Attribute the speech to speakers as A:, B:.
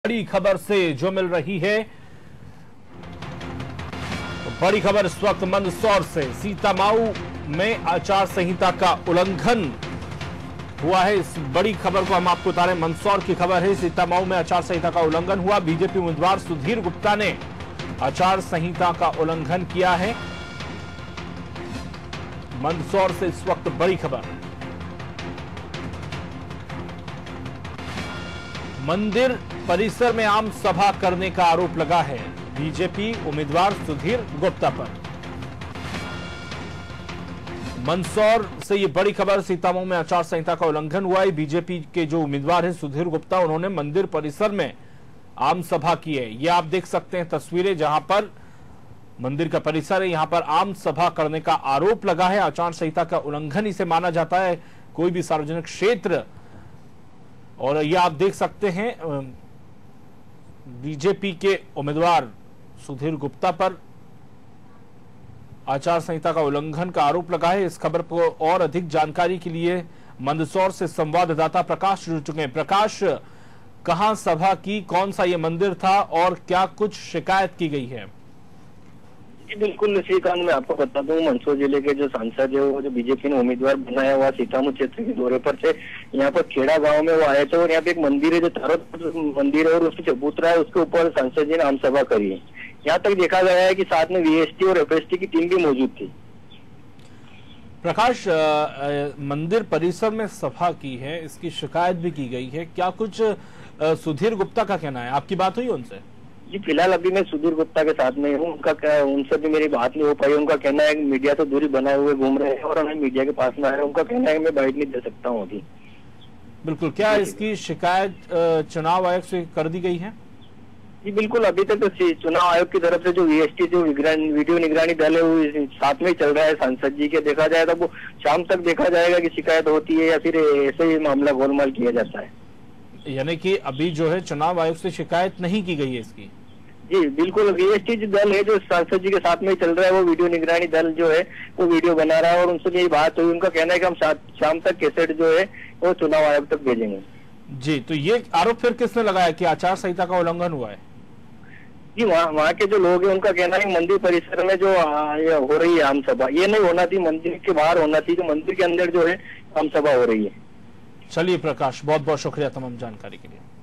A: बड़ी खबर से जो मिल रही है, बड़ी खबर इस वक्त मंदसौर से। सीतामाऊ में आचार संहिता का उल्लंघन हुआ है। इस बड़ी खबर को हम आपको बता रहे हैं। मंदसौर की खबर है, सीतामाऊ में आचार संहिता का उल्लंघन हुआ। बीजेपी उम्मीदवार सुधीर गुप्ता ने आचार संहिता का उल्लंघन किया है। मंदसौर से इस वक्त बड़ी खबर। मंदिर परिसर में आम सभा करने का आरोप लगा है बीजेपी उम्मीदवार सुधीर गुप्ता पर। मंदसौर से ये बड़ी खबर। सीतामाऊ में आचार संहिता का उल्लंघन हुआ है। बीजेपी के जो उम्मीदवार हैं सुधीर गुप्ता, उन्होंने मंदिर परिसर में आम सभा की है। ये आप देख सकते हैं तस्वीरें, जहां पर मंदिर का परिसर है, यहां पर आम सभा करने का आरोप लगा है। आचार संहिता का उल्लंघन इसे माना जाता है, कोई भी सार्वजनिक क्षेत्र। और ये आप देख सकते हैं बीजेपी के उम्मीदवार सुधीर गुप्ता पर आचार संहिता का उल्लंघन का आरोप लगा है। इस खबर को और अधिक जानकारी के लिए मंदसौर से संवाददाता प्रकाश जुड़ चुके हैं। प्रकाश, कहां सभा की, कौन सा ये मंदिर था और क्या कुछ शिकायत की गई है?
B: बिल्कुल श्रीकांत, मैं आपको बता दूं, मंदसौर जिले के जो सांसद है, वो जो बीजेपी ने उम्मीदवार बनाया हुआ सीतामऊ क्षेत्र के दौरे पर थे। यहाँ पर खेड़ा गांव में वो आए थे और यहाँ पे एक मंदिर है, जो चारों तरफ मंदिर है और उसके चबूतरा है, उसके ऊपर सांसद जी ने आम सभा करी है। यहाँ तक देखा गया है कि साथ में वीएसटी और एफएसटी की टीम भी मौजूद थी।
A: प्रकाश, मंदिर परिसर में सभा की है, इसकी शिकायत भी की गई है, क्या कुछ सुधीर गुप्ता का कहना है? आपकी बात हुई उनसे?
B: जी, फिलहाल अभी मैं सुधीर गुप्ता के साथ में हूँ। उनसे भी मेरी बात नहीं हो पाई। उनका कहना है कि मीडिया तो दूरी बनाए हुए घूम रहे हैं और हमें मीडिया के पास में आ रहे हैं। उनका कहना है कि मैं बाइट नहीं दे सकता हूँ अभी।
A: बिल्कुल, क्या इसकी शिकायत चुनाव आयोग से कर दी गई है?
B: जी बिल्कुल, अभी तक तो चुनाव आयोग की तरफ से जो वीएसटी जो वीडियो निगरानी दल है वो साथ में चल रहा है सांसद जी के। देखा जाए तो वो शाम तक देखा जाएगा कि शिकायत होती है या फिर ऐसे ही मामला गोलमाल किया जाता है।
A: यानी कि अभी जो है चुनाव आयोग से शिकायत नहीं की गई है इसकी?
B: जी बिल्कुल, वीएसटी जो दल है जो सांसद जी के साथ में चल रहा है, वो वीडियो निगरानी दल जो है वो वीडियो बना रहा है और उनसे यही बात हुई। उनका कहना है कि हम शाम तक कैसेट जो है वो चुनाव आयोग तक भेजेंगे।
A: जी, तो ये आरोप फिर किसने लगाया कि आचार संहिता का उल्लंघन हुआ है?
B: जी, वहाँ के जो लोग हैं उनका कहना है मंदिर परिसर में जो हो रही है आम सभा, ये नहीं होना थी, मंदिर के बाहर होना थी। जो मंदिर के अंदर जो है आम सभा हो रही है।
A: चलिए प्रकाश, बहुत बहुत शुक्रिया तमाम जानकारी के लिए।